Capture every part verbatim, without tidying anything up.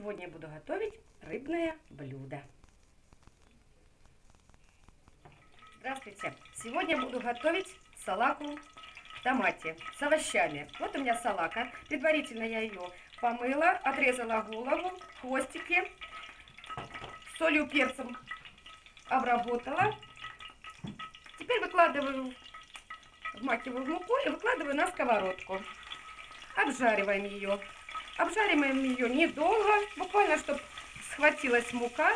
Сегодня я буду готовить рыбное блюдо. Здравствуйте! Сегодня я буду готовить салаку в томате с овощами. Вот у меня салака. Предварительно я ее помыла, отрезала голову, хвостики, солью, перцем обработала. Теперь выкладываю, вмакиваю в муку и выкладываю на сковородку. Обжариваем ее. Обжариваем ее недолго, буквально, чтобы схватилась мука.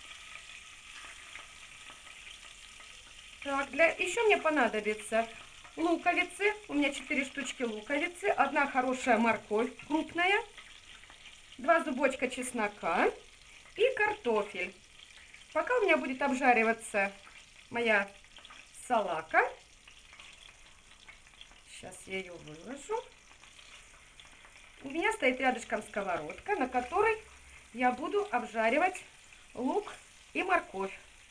Так, для... Еще мне понадобится луковицы. У меня четыре штучки луковицы. Одна хорошая морковь крупная. Два зубочка чеснока. И картофель. Пока у меня будет обжариваться моя салака. Сейчас я ее выложу. У меня стоит рядышком сковородка, на которой я буду обжаривать лук и морковь.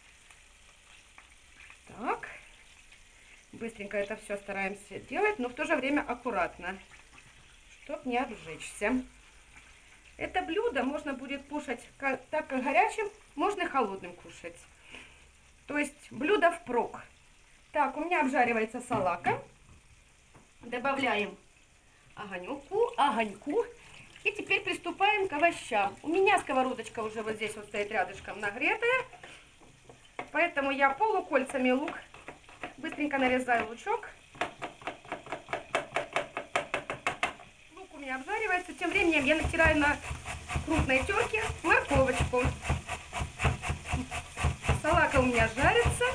Так, быстренько это все стараемся делать, но в то же время аккуратно, чтобы не обжечься. Это блюдо можно будет кушать как, так как горячим, можно и холодным кушать. То есть блюдо впрок. Так, у меня обжаривается салака. Добавляем огоньку, огоньку. И теперь приступаем к овощам. У меня сковородочка уже вот здесь вот стоит рядышком нагретая. Поэтому я полукольцами лук. Быстренько нарезаю лучок. Лук у меня обжаривается. Тем временем я натираю на крупной терке морковочку. Салака у меня жарится.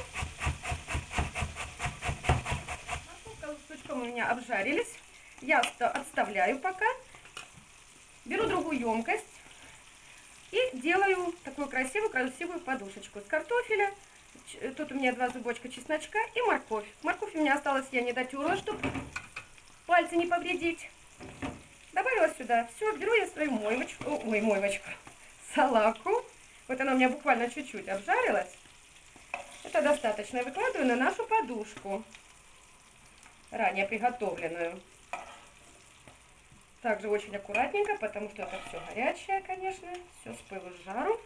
Морковка с лучком у меня обжарились. Я отставляю пока. Беру другую емкость и делаю такую красивую-красивую подушечку с картофеля. Тут у меня два зубочка чесночка и морковь. Морковь у меня осталась, я не дотерла, чтобы пальцы не повредить. Добавила сюда. Все, беру я свою мойвочку, ой, мойвочку, салаку. Вот она у меня буквально чуть-чуть обжарилась. Это достаточно. Выкладываю на нашу подушку, ранее приготовленную. Также очень аккуратненько, потому что это все горячее, конечно. Все с пылу с жару.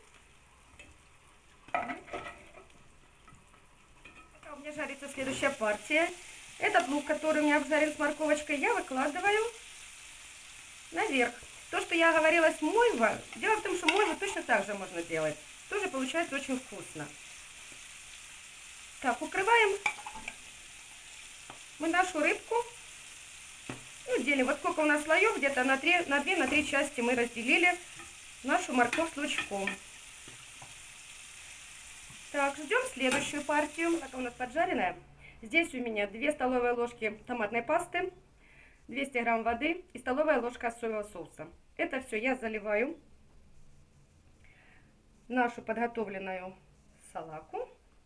У меня жарится следующая партия. Этот лук, который у меня обжарен с морковочкой, я выкладываю наверх. То, что я говорила с мойва, дело в том, что мойву точно так же можно делать. Тоже получается очень вкусно. Так, укрываем мы нашу рыбку. Ну, делим. Вот сколько у нас слоев, где-то на две на три части мы разделили нашу морковь с лучком. Так, ждем следующую партию. Пока у нас поджаренная. Здесь у меня две столовые ложки томатной пасты, двести грамм воды и столовая ложка соевого соуса. Это все я заливаю в нашу подготовленную салаку.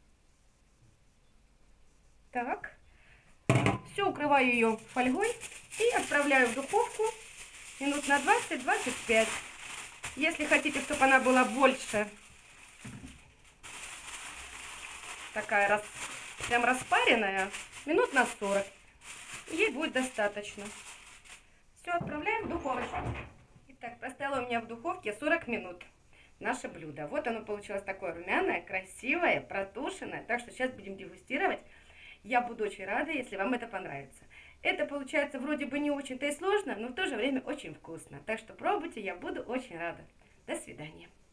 Так. Все, укрываю ее фольгой и отправляю в духовку минут на двадцать-двадцать пять. Если хотите, чтобы она была больше, такая рас, прям распаренная, минут на сорок. Ей будет достаточно. Все, отправляем в духовочку. Итак, простояло у меня в духовке сорок минут наше блюдо. Вот оно получилось такое румяное, красивое, протушенное. Так что сейчас будем дегустировать. Я буду очень рада, если вам это понравится. Это получается вроде бы не очень-то и сложно, но в то же время очень вкусно. Так что пробуйте, я буду очень рада. До свидания.